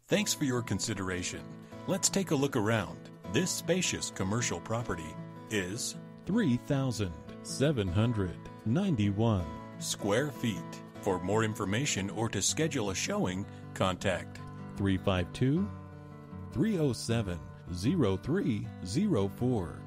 Thanks for your consideration. Let's take a look around. This spacious commercial property is 3,791 square feet. For more information or to schedule a showing, contact 352 307 0304.